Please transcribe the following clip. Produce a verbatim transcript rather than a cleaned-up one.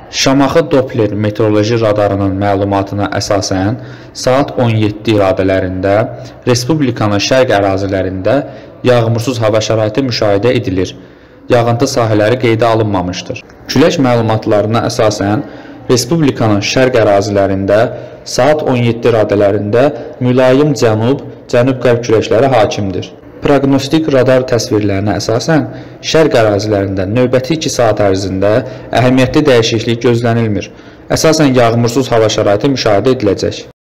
Şamaxı Doppler meteoroloji radarının məlumatına əsasən saat on yeddi radələrində Respublikanın şərq ərazilərində yağmursuz hava şəraiti müşahidə edilir. Yağıntı sahələri qeydə alınmamışdır. Külək məlumatlarına əsasən Respublikanın şərq ərazilərində saat on yeddi radələrində mülayim cənub, cənub-qərb küləkləri hakimdir. Proqnostik radar təsvirlərinə əsasən şərq ərazilərində növbəti iki saat ərzində əhəmiyyətli dəyişiklik gözlənilmir. Əsasən yağmursuz hava şəraiti müşahidə ediləcək.